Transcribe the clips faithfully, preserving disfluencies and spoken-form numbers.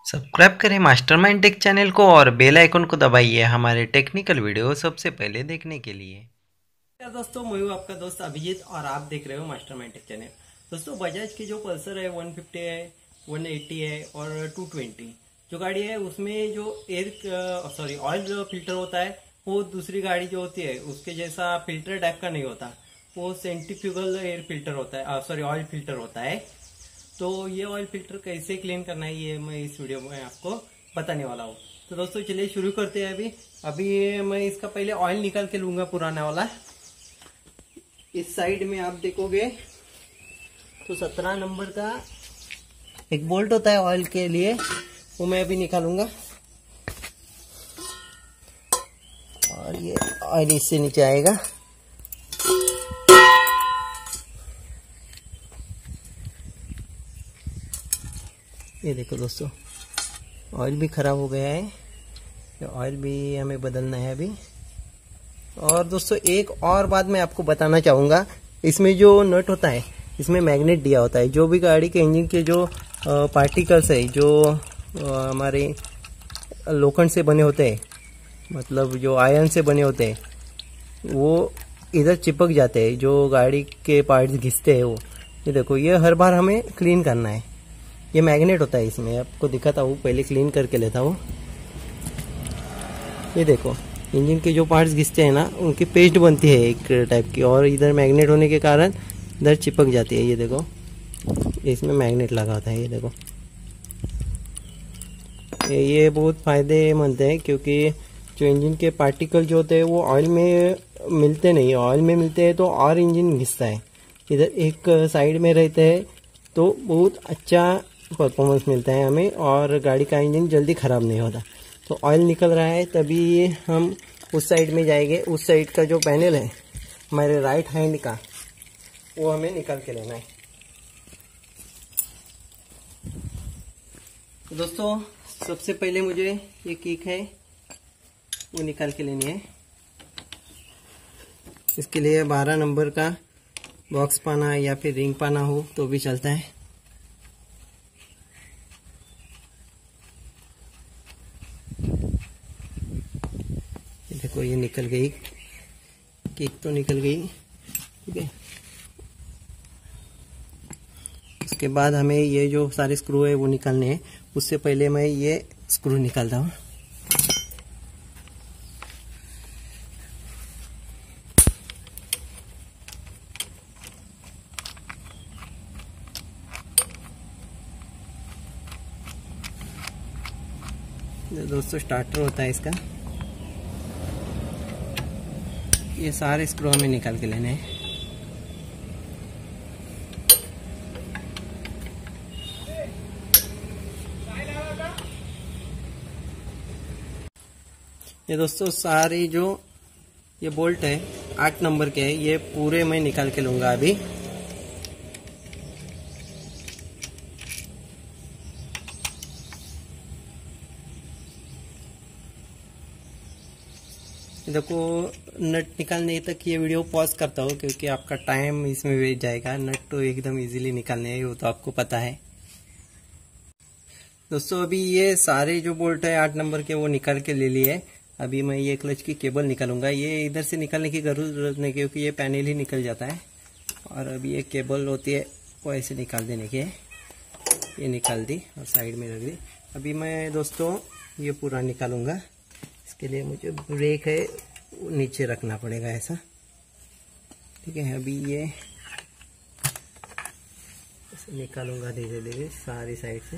Subscribe करें mastermind take channel को और बेल आइकन को दबाइए हमारे टेक्निकल वीडियो सबसे पहले देखने के लिए। यार दोस्तों, मैं हूँ आपका दोस्त अभिजीत और आप देख रहे हो मास्टरमाइंड टेक चैनल। दोस्तों, बजाज की जो पल्सर है वन फिफ्टी है, वन एटी है और टू ट्वेंटी जो गाड़ी है उसमें जो एयर सॉरी ऑयल फिल्टर होता है वो दूसरी गाड़ी जो होती है उसके जैसा फिल्टर टाइप का नहीं होता। वो सेंट्रीफ्यूगल एयर फिल्टर होता है, सॉरी ऑयल फिल्टर होता है। तो ये ऑयल फिल्टर कैसे क्लीन करना है ये मैं इस वीडियो में आपको बताने वाला हूँ। तो दोस्तों चलिए शुरू करते हैं। अभी अभी मैं इसका पहले ऑयल निकाल के लूंगा पुराना वाला। इस साइड में आप देखोगे तो सत्रह नंबर का एक बोल्ट होता है ऑयल के लिए, वो मैं अभी निकालूंगा। और ये ऑयल इससे नीचे आएगा। ये देखो दोस्तों, ऑयल भी खराब हो गया है, ये ऑयल भी हमें बदलना है अभी। और दोस्तों एक और बात मैं आपको बताना चाहूँगा, इसमें जो नट होता है इसमें मैग्नेट दिया होता है। जो भी गाड़ी के इंजन के जो पार्टिकल्स है जो हमारे लोखंड से बने होते हैं, मतलब जो आयरन से बने होते हैं, वो इधर चिपक जाते हैं। जो गाड़ी के पार्ट्स घिसते हैं वो, ये देखो, ये हर बार हमें क्लीन करना है। ये मैग्नेट होता है इसमें, आपको दिखाता हूँ, पहले क्लीन करके लेता हूँ। ये देखो, इंजन के जो पार्ट्स घिसते हैं ना उनकी पेस्ट बनती है एक टाइप की, और इधर मैग्नेट होने के कारण इधर चिपक जाती है। ये देखो, इसमें मैग्नेट लगा होता है। ये देखो, ये, ये बहुत फायदेमंद है क्योंकि जो इंजन के पार्टिकल जो होते हैं वो ऑयल में मिलते नहीं, ऑयल में मिलते हैं तो और इंजन घिसता है। इधर एक साइड में रहते हैं तो बहुत अच्छा परफॉर्मेंस मिलता है हमें, और गाड़ी का इंजन जल्दी खराब नहीं होता। तो ऑयल निकल रहा है तभी हम उस साइड में जाएंगे। उस साइड का जो पैनल है हमारे राइट हैंड का, वो हमें निकाल के लेना है। तो दोस्तों सबसे पहले मुझे ये किक है वो निकाल के लेनी है। इसके लिए बारह नंबर का बॉक्स पाना या फिर रिंग पाना हो तो भी चलता है। देखो, ये निकल गई, किक तो निकल गई। ठीक है, उसके बाद हमें ये जो सारे स्क्रू है वो निकालने हैं। उससे पहले मैं ये स्क्रू निकालता हूँ। दोस्तों स्टार्टर होता है इसका, ये सारे स्क्रू हमें निकाल के लेने हैं। ये दोस्तों सारी जो ये बोल्ट है आठ नंबर के है, ये पूरे मैं निकाल के लूंगा अभी। देखो, नट निकालने तक ये वीडियो पॉज करता हूँ क्योंकि आपका टाइम इसमें वेस्ट जाएगा। नट तो एकदम इजीली निकालने है, वो तो आपको पता है। दोस्तों अभी ये सारे जो बोल्ट है आठ नंबर के वो निकाल के ले लिए। अभी मैं ये क्लच की केबल निकालूंगा। ये इधर से निकालने की जरूरत नहीं क्योंकि ये पैनल ही निकल जाता है। और अभी ये केबल होती है वो ऐसे निकाल देने की है। ये निकाल दी और साइड में रख दी। अभी मैं दोस्तों ये पूरा निकालूंगा। इसके लिए मुझे ब्रेक है वो नीचे रखना पड़ेगा ऐसा। ठीक है, अभी ये ऐसे निकालूंगा धीरे धीरे सारी साइड से।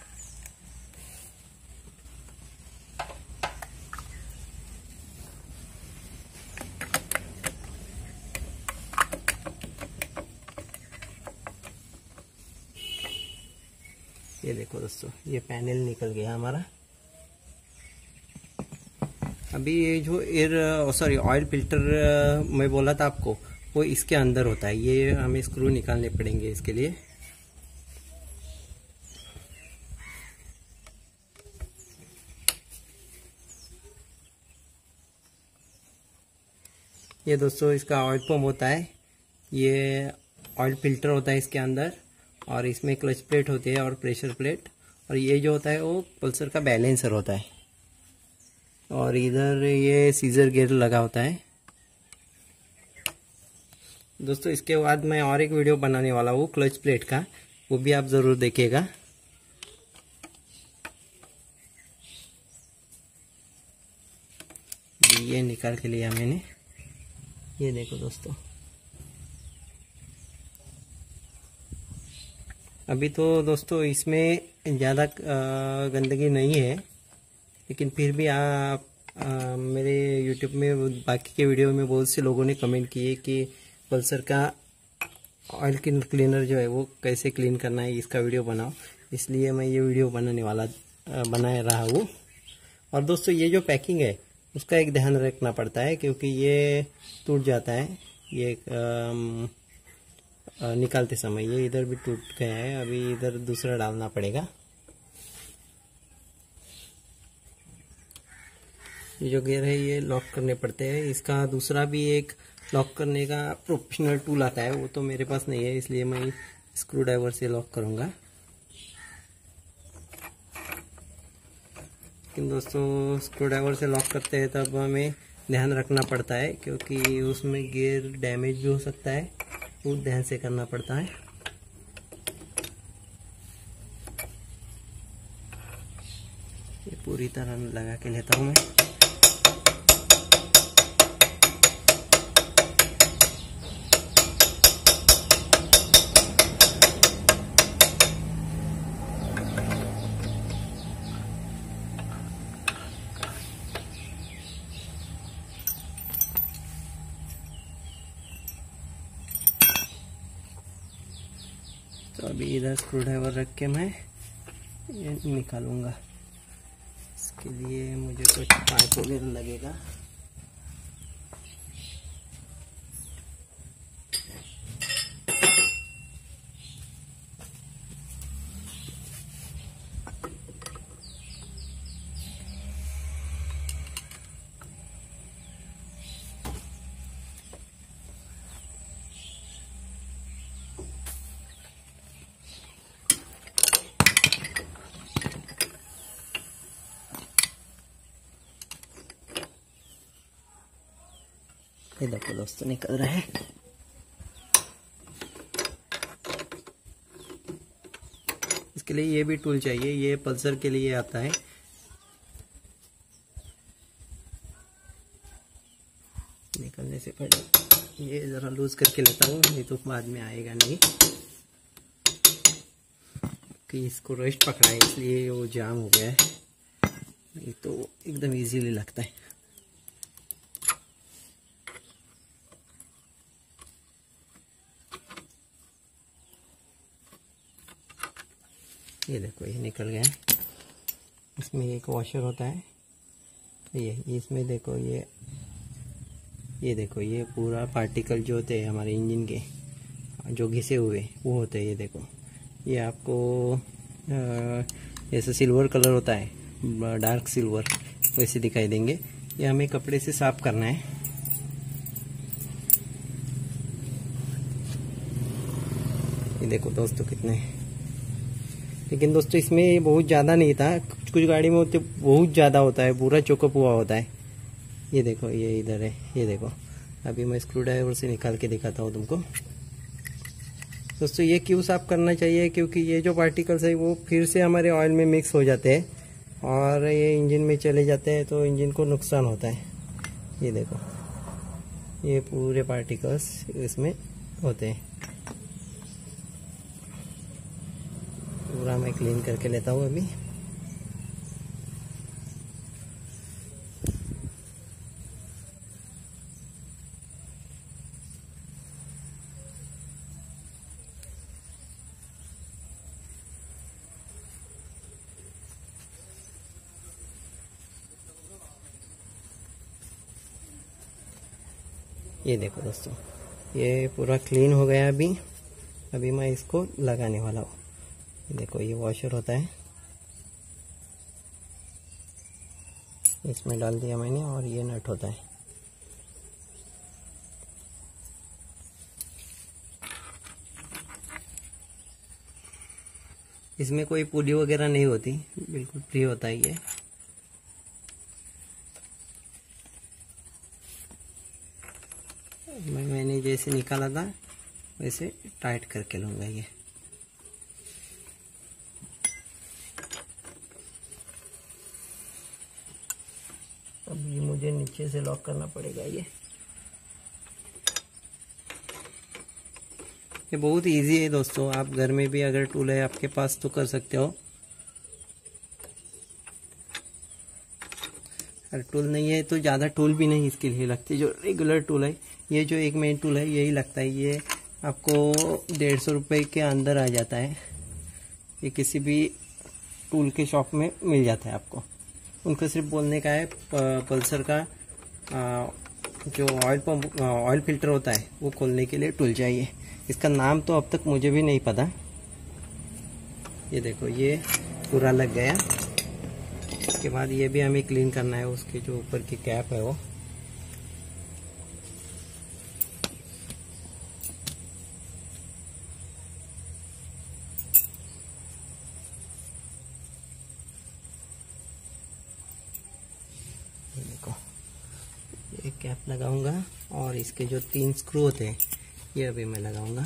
ये देखो दोस्तों, ये पैनल निकल गया हमारा। अभी ये जो एयर सॉरी ऑयल फिल्टर मैं बोला था आपको, वो इसके अंदर होता है। ये हमें स्क्रू निकालने पड़ेंगे इसके लिए। ये दोस्तों इसका ऑयल पंप होता है, ये ऑयल फिल्टर होता है इसके अंदर, और इसमें क्लच प्लेट होती है और प्रेशर प्लेट, और ये जो होता है वो पल्सर का बैलेंसर होता है। और इधर ये सीजर गियर लगा होता है। दोस्तों इसके बाद मैं और एक वीडियो बनाने वाला हूँ क्लच प्लेट का, वो भी आप ज़रूर देखिएगा। ये निकाल के लिया मैंने, ये देखो दोस्तों। अभी तो दोस्तों इसमें ज़्यादा गंदगी नहीं है, लेकिन फिर भी आप आ, मेरे YouTube में बाकी के वीडियो में बहुत से लोगों ने कमेंट किए कि पल्सर का ऑयल क्लीनर जो है वो कैसे क्लीन करना है, इसका वीडियो बनाओ। इसलिए मैं ये वीडियो बनाने वाला बना रहा हूँ। और दोस्तों ये जो पैकिंग है उसका एक ध्यान रखना पड़ता है, क्योंकि ये टूट जाता है। ये आ, आ, निकालते समय ये इधर भी टूट गया है, अभी इधर दूसरा डालना पड़ेगा। ये जो गियर है ये लॉक करने पड़ते हैं। इसका दूसरा भी एक लॉक करने का प्रोफेशनल टूल आता है, वो तो मेरे पास नहीं है, इसलिए मैं स्क्रू ड्राइवर से लॉक करूंगा। लेकिन दोस्तों स्क्रू ड्राइवर से लॉक करते हैं तब हमें ध्यान रखना पड़ता है, क्योंकि उसमें गियर डैमेज भी हो सकता है, वो ध्यान से करना पड़ता है। ये पूरी तरह लगा के लेता हूँ मैं। तो अभी इधर स्क्रू ड्राइवर रख के मैं ये निकालूंगा। इसके लिए मुझे कुछ पाइप वगैरह लगेगा। ये देखो दोस्तों निकल रहा है। इसके लिए ये भी टूल चाहिए, ये पल्सर के लिए आता है। निकलने से पहले ये जरा लूज करके लेता हूँ, नहीं तो बाद में आएगा नहीं। कि इसको रस्ट पकड़ा है इसलिए वो जाम हो गया है, नहीं तो एकदम इजीली लगता है। ये देखो ये निकल गया है। इसमें एक वॉशर होता है, ये इसमें देखो ये ये देखो ये पूरा पार्टिकल जो होते हैं हमारे इंजन के जो घिसे हुए वो होते हैं। ये देखो ये आपको ऐसा सिल्वर कलर होता है, डार्क सिल्वर वैसे दिखाई देंगे। ये हमें कपड़े से साफ करना है। ये देखो दोस्तों कितने, लेकिन दोस्तों इसमें बहुत ज़्यादा नहीं था, कुछ कुछ गाड़ी में होते बहुत ज़्यादा होता है, पूरा चोकअप हुआ होता है। ये देखो ये इधर है, ये देखो। अभी मैं स्क्रू ड्राइवर से निकाल के दिखाता हूँ तुमको। दोस्तों ये क्यों साफ करना चाहिए, क्योंकि ये जो पार्टिकल्स है वो फिर से हमारे ऑयल में मिक्स हो जाते हैं और ये इंजन में चले जाते हैं, तो इंजन को नुकसान होता है। ये देखो ये पूरे पार्टिकल्स इसमें होते हैं। पूरा मैं क्लीन करके लेता हूँ अभी। ये देखो दोस्तों ये पूरा क्लीन हो गया। अभी अभी मैं इसको लगाने वाला हूँ। ये देखो ये वॉशर होता है, इसमें डाल दिया मैंने, और ये नट होता है। इसमें कोई पुली वगैरह नहीं होती, बिल्कुल फ्री होता है ये। मैं मैंने जैसे निकाला था वैसे टाइट करके लूँगा ये। अब ये मुझे नीचे से लॉक करना पड़ेगा। ये ये बहुत इजी है दोस्तों, आप घर में भी अगर टूल है आपके पास तो कर सकते हो। अगर टूल नहीं है तो ज़्यादा टूल भी नहीं इसके लिए लगते, जो रेगुलर टूल है ये जो एक मेन टूल है यही लगता है। ये आपको डेढ़ सौ रुपये के अंदर आ जाता है, ये किसी भी टूल के शॉप में मिल जाता है आपको। उनको सिर्फ बोलने का है पल्सर का आ, जो ऑयल पंप ऑयल फिल्टर होता है वो खोलने के लिए टूल चाहिए। इसका नाम तो अब तक मुझे भी नहीं पता। ये देखो ये पूरा लग गया। इसके बाद ये भी हमें क्लीन करना है, उसके जो ऊपर की कैप है वो। देखो ये कैप लगाऊंगा और इसके जो तीन स्क्रू होते हैं ये अभी मैं लगाऊंगा।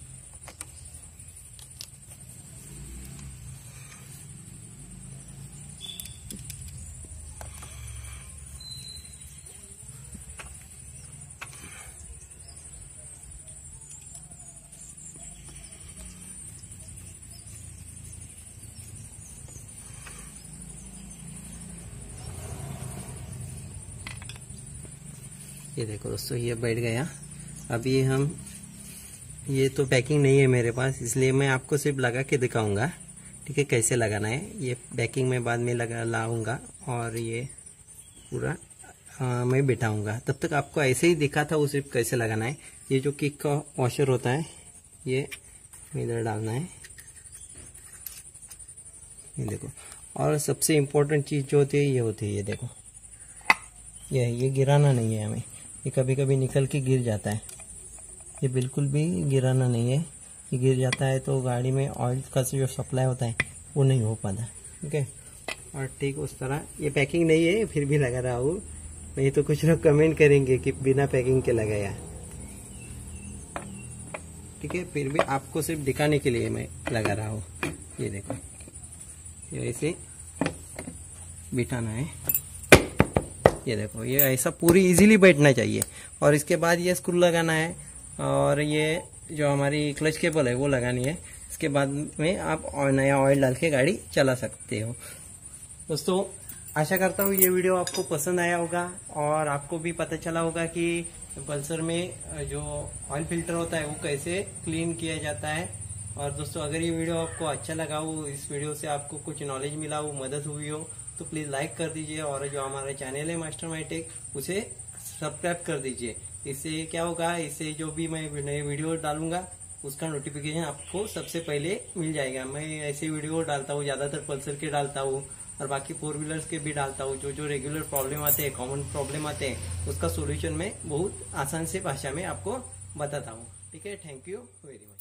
ये देखो दोस्तों ये बैठ गया। अभी हम ये तो पैकिंग नहीं है मेरे पास, इसलिए मैं आपको सिर्फ लगा के दिखाऊंगा, ठीक है, कैसे लगाना है। ये पैकिंग में बाद में लगा लाऊंगा और ये पूरा आ, मैं बिठाऊंगा। तब तक आपको ऐसे ही दिखा था वो सिर्फ कैसे लगाना है। ये जो किक का वॉशर होता है ये इधर डालना है, ये देखो। और सबसे इम्पोर्टेंट चीज़ जो होती है ये होती है, ये देखो ये ये गिराना नहीं है हमें। ये कभी कभी निकल के गिर जाता है, ये बिल्कुल भी गिराना नहीं है। ये गिर जाता है तो गाड़ी में ऑयल का जो सप्लाई होता है वो नहीं हो पाता, ठीक है। और ठीक उस तरह ये पैकिंग नहीं है फिर भी लगा रहा हूँ, नहीं तो कुछ लोग कमेंट करेंगे कि बिना पैकिंग के लगाया, ठीक है। फिर भी आपको सिर्फ दिखाने के लिए मैं लगा रहा हूँ। ये देखो ये ऐसे बिठाना है, ये देखो ये ऐसा पूरी इजीली बैठना चाहिए। और इसके बाद ये स्क्रू लगाना है और ये जो हमारी क्लच केबल है वो लगानी है। इसके बाद में आप नया ऑयल डाल के गाड़ी चला सकते हो। दोस्तों आशा करता हूँ ये वीडियो आपको पसंद आया होगा और आपको भी पता चला होगा कि पल्सर में जो ऑयल फिल्टर होता है वो कैसे क्लीन किया जाता है। और दोस्तों अगर ये वीडियो आपको अच्छा लगा हो, इस वीडियो से आपको कुछ नॉलेज मिला हो, मदद हुई हो, तो प्लीज लाइक कर दीजिए। और जो हमारा चैनल है मास्टरमाइंड टेक उसे सब्सक्राइब कर दीजिए। इससे क्या होगा, इससे जो भी मैं नए वीडियो डालूंगा उसका नोटिफिकेशन आपको सबसे पहले मिल जाएगा। मैं ऐसे वीडियो डालता हूँ, ज्यादातर पल्सर के डालता हूँ और बाकी फोर व्हीलर्स के भी डालता हूँ। जो जो रेगुलर प्रॉब्लम आते हैं, कॉमन प्रॉब्लम आते हैं, उसका सोल्यूशन मैं बहुत आसान से भाषा में आपको बताता हूँ, ठीक है। Thank you very much.